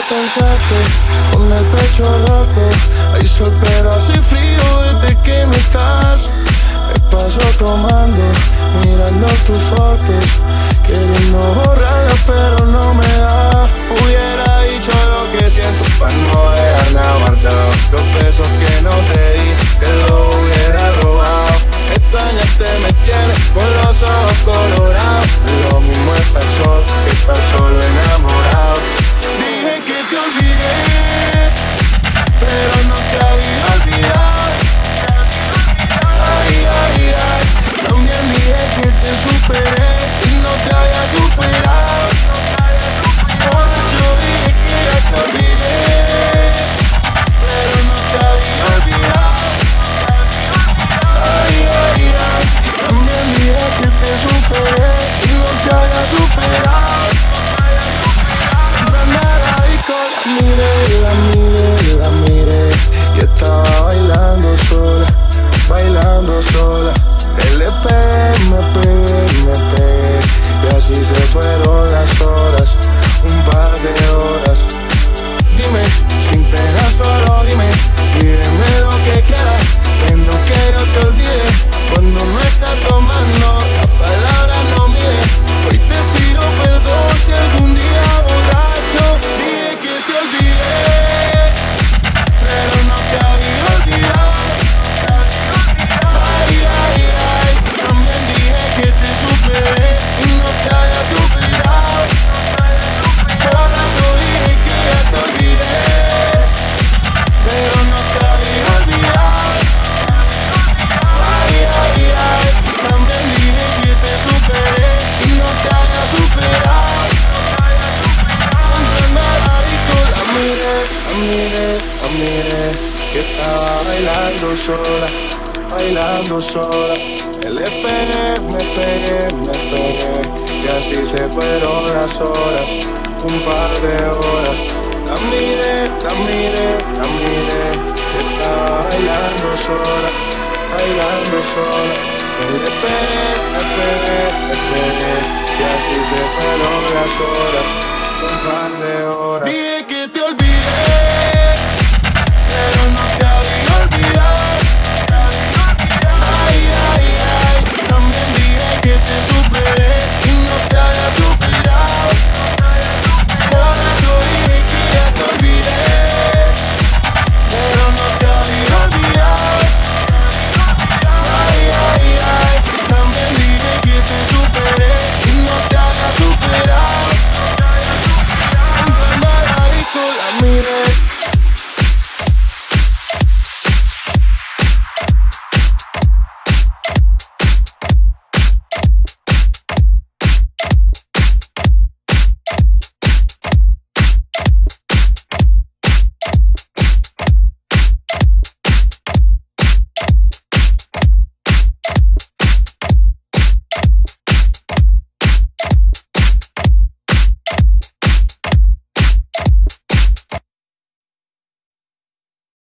pensaste, con el pecho roto. Hay sol pero hace frío desde que no estás. Me paso tomando, mirando tus fotos, queriendo borrarlas pero no me da. Hubiera dicho lo que siento para no dejar nada marchado. Los besos que no te di, te lo hubiera robado. Extrañarte me tienes con los ojos colorados. Lo mismo estar solo que estar solo enamorado. Dije que te olvidé, pero no te había olvidado. Ay, ay, ay. También dije que te superé y no te había superado. Yo dije que ya te olvidé, pero no te había olvidado. Ay, ay, ay. También dije que te superé y no te había superado. La miré y estaba bailando sola. Le pegué, me pegué y así se fueron las horas, un par de horas. Dime, sin pena solo dime lo que quieras, viendo que yo te olvide. Cuando no estás tomando, las palabras no miden. Hoy te pido perdón si algún día borracho dije que te olvidé, pero no te había olvidado. Ay, ay, ay. También dije que te superé y no te había superado. Por rato dije que ya te olvidé, pero no te había olvidado. Ay, ay, ay. También dije que te superé y no te había superado. Entrando a la disco la miré, que estaba bailando sola. Le pegué, me pegué y así se fueron las horas, un par de horas. La miré, que estaba bailando sola. Le pegué y así se fueron las horas, un par de horas.